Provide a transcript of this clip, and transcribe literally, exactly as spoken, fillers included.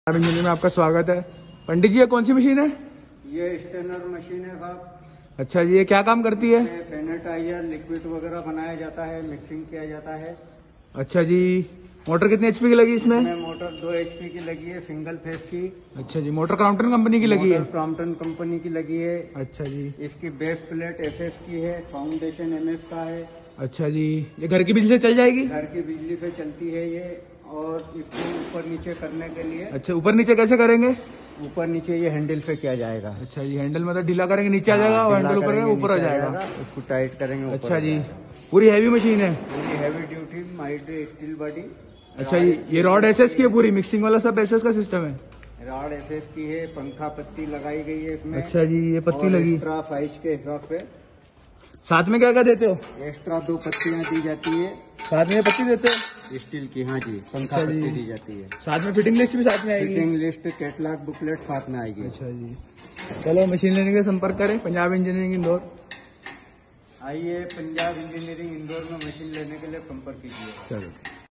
Engineer में आपका स्वागत है। पंडित जी ये कौन सी मशीन है? ये स्टेनर मशीन है साहब। अच्छा जी, ये क्या काम करती है? सैनिटाइजर लिक्विड वगैरह बनाया जाता है, मिक्सिंग किया जाता है। अच्छा जी, मोटर कितनी एचपी की लगी इसमें? इसमें मोटर दो एचपी की लगी है, सिंगल फेस की। अच्छा जी, मोटर क्रॉम्पटन कंपनी की लगी है? क्रॉम्पटन कंपनी की लगी है। अच्छा जी, इसकी बेस प्लेट एसएस की है, फाउंडेशन एमएफ का है। अच्छा जी, ये घर की बिजली से चल जाएगी? घर की बिजली से चलती है ये। और इसको ऊपर नीचे करने के लिए, अच्छा, ऊपर नीचे कैसे करेंगे? ऊपर नीचे ये हैंडल पे किया जाएगा। अच्छा जी, हैंडल मतलब ढीला करेंगे नीचे आ जाएगा और हैंडल ऊपर ऊपर आ जाएगा। उसको टाइट करेंगे। अच्छा जी, पूरी हैवी मशीन है? पूरी heavy duty mild steel body. अच्छा जी, ये रॉड एसएस की है पूरी? मिक्सिंग वाला सब एसएस का सिस्टम है? रॉड एसएस की है, पंखा पत्ती लगाई गई है इसमें। अच्छा जी, ये पत्ती और लगी। एक्स्ट्रा साइज के हिसाब से साथ में क्या क्या देते हो? एक्स्ट्रा दो पत्तियां दी जाती है। साथ में पत्ती देते हो? स्टील की, हाँ जी, पंखा अच्छा जी। पत्ती दी जाती है। साथ में फिटिंग लिस्ट भी साथ में आएगी? फिटिंग लिस्ट, कैटलॉग बुकलेट साथ में आएगी। अच्छा जी, चलो मशीन लेने के लिए संपर्क करें पंजाब इंजीनियरिंग इंदौर। आइए पंजाब इंजीनियरिंग इंदौर में मशीन लेने के लिए संपर्क कीजिए। चलो।